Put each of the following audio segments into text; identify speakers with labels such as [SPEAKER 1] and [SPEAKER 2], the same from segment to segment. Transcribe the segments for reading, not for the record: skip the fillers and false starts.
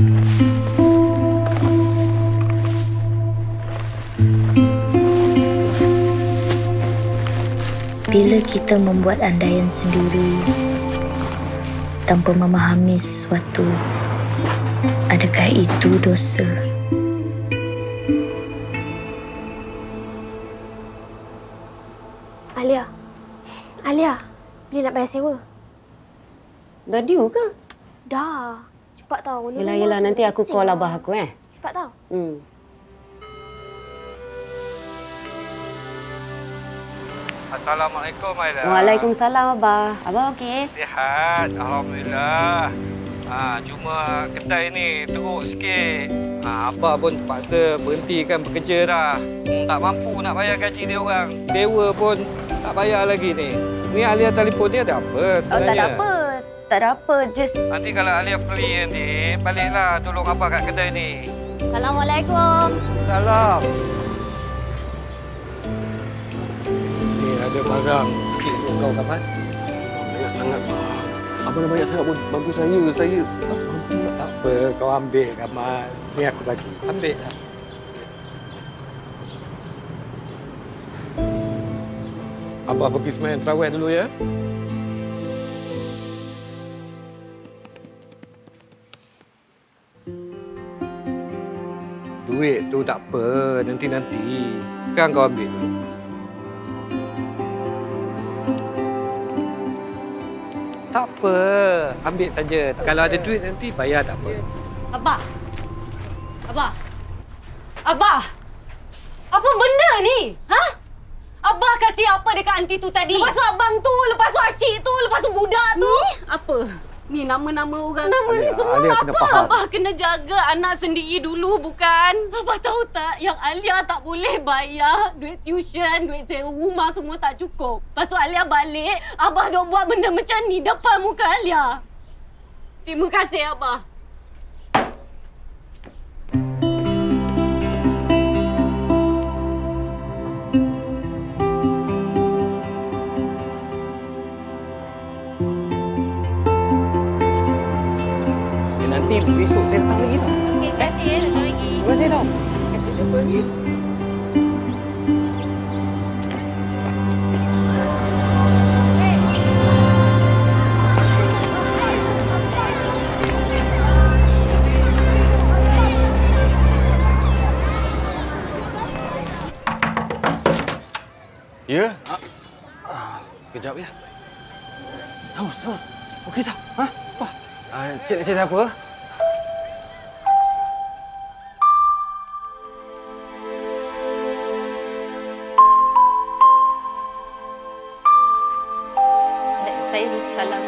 [SPEAKER 1] Bila kita membuat andaian sendiri tanpa memahami sesuatu, adakah itu dosa?
[SPEAKER 2] Alia, bila nak bayar sewa?
[SPEAKER 3] Dah due ke?
[SPEAKER 2] Dah. Cepat tau.
[SPEAKER 3] Yelah, nanti aku call abah aku,
[SPEAKER 2] Cepat tau.
[SPEAKER 4] Assalamualaikum, Aila.
[SPEAKER 3] Waalaikumsalam, Abah. Abah okey?
[SPEAKER 4] Sihat, Alhamdulillah. Cuma kedai ni teruk sikit. Abah pun terpaksa berhentikan bekerja dah. Tak mampu nak bayar gaji dia orang. Sewa pun tak bayar lagi ni. Ni Alia telefon dia ada apa sebenarnya?
[SPEAKER 3] Oh, tak ada apa. Tak ada apa, just...
[SPEAKER 4] Nanti kalau Alia free nanti, baliklah tolong Abah kat kedai ni.
[SPEAKER 3] Assalamualaikum.
[SPEAKER 4] Salam. Ni ada barang sikit untuk kau, Kapan.
[SPEAKER 5] Banyak sangat, Pak. Abang dah banyak sangat pun bantu saya.
[SPEAKER 4] Tak mampu tak apa, kau ambil, Kamal. Ni aku bagi. Ambil lah. Abah pergi semain terawih dulu ya. Duit tu tak apa, nanti-nanti. Sekarang kau ambil dulu. Tak apa, ambil saja. Kalau ada duit nanti bayar tak apa.
[SPEAKER 3] Abah. Apa benda ni? Abah kasih apa dekat aunty tu tadi? Lepas tu abang tu, lepas tu akcik tu, lepas tu budak tu. Ni apa? Ni nama-nama orang. Nama ni semua
[SPEAKER 4] Alia
[SPEAKER 3] apa?
[SPEAKER 4] kena faham.
[SPEAKER 3] Abah kena jaga anak sendiri dulu, bukan? Abah tahu tak yang Alia tak boleh bayar duit tuition, duit sewa rumah semua tak cukup. Lepas tu Alia balik, Abah dah buat benda macam ni depan muka Alia. Terima kasih, Abah.
[SPEAKER 5] Nanti besok saya datang lagi tau.
[SPEAKER 3] Okey, kasih ya, datang lagi.
[SPEAKER 5] Terima kasih tau.
[SPEAKER 4] Kita jumpa lagi.
[SPEAKER 5] Ya? Sekejap ya. Haus. Okey tak? Apa? Cik nak cerita apa?
[SPEAKER 3] Saya salah.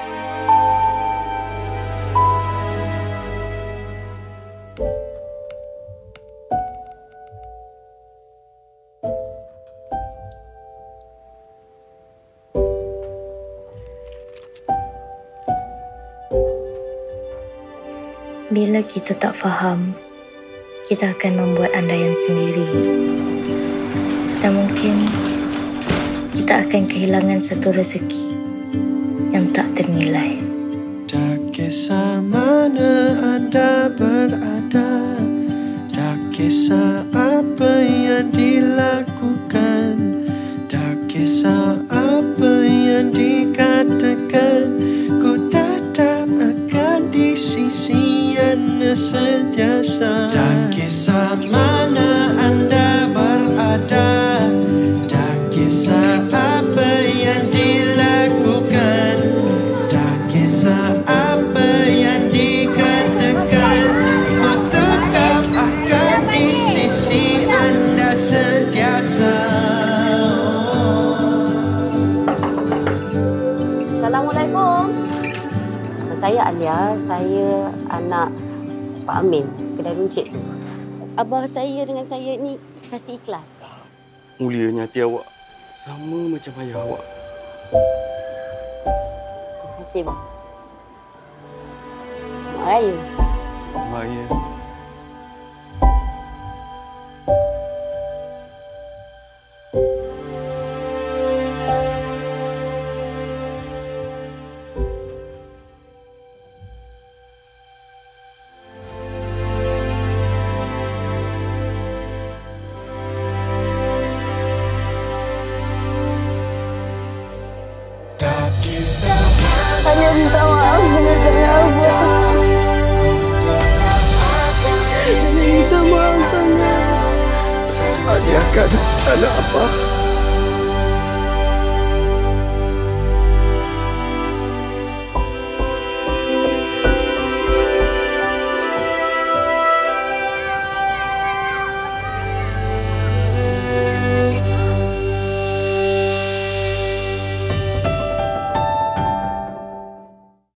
[SPEAKER 1] Bila kita tak faham, kita akan membuat andaian sendiri. Dan mungkin kita akan kehilangan satu rezeki yang tak ternilai.
[SPEAKER 6] Tak kisah mana anda berada, tak kisah apa yang dilakukan, tak kisah apa yang dikatakan, ku tetap akan di sisi yang sentiasa. Tak kisah mana anda berada, tak kisah apa yang dilakukan, tak kisah apa yang dikatakan, ku tetap akan di sisi anda sentiasa.
[SPEAKER 3] Assalamualaikum. Saya Alia, saya anak Pak Amin, kedai runcit tu. Abah saya dengan saya ni kasih ikhlas.
[SPEAKER 5] Mulianya hati awak. Sama macam ayah awak.
[SPEAKER 3] Terima kasih, bang. Selamat Raya.
[SPEAKER 5] Selamat Raya.
[SPEAKER 3] Alia minta maaf dengan saya, Abah.
[SPEAKER 6] Minta maaf sangat. Alia kan anak Abah.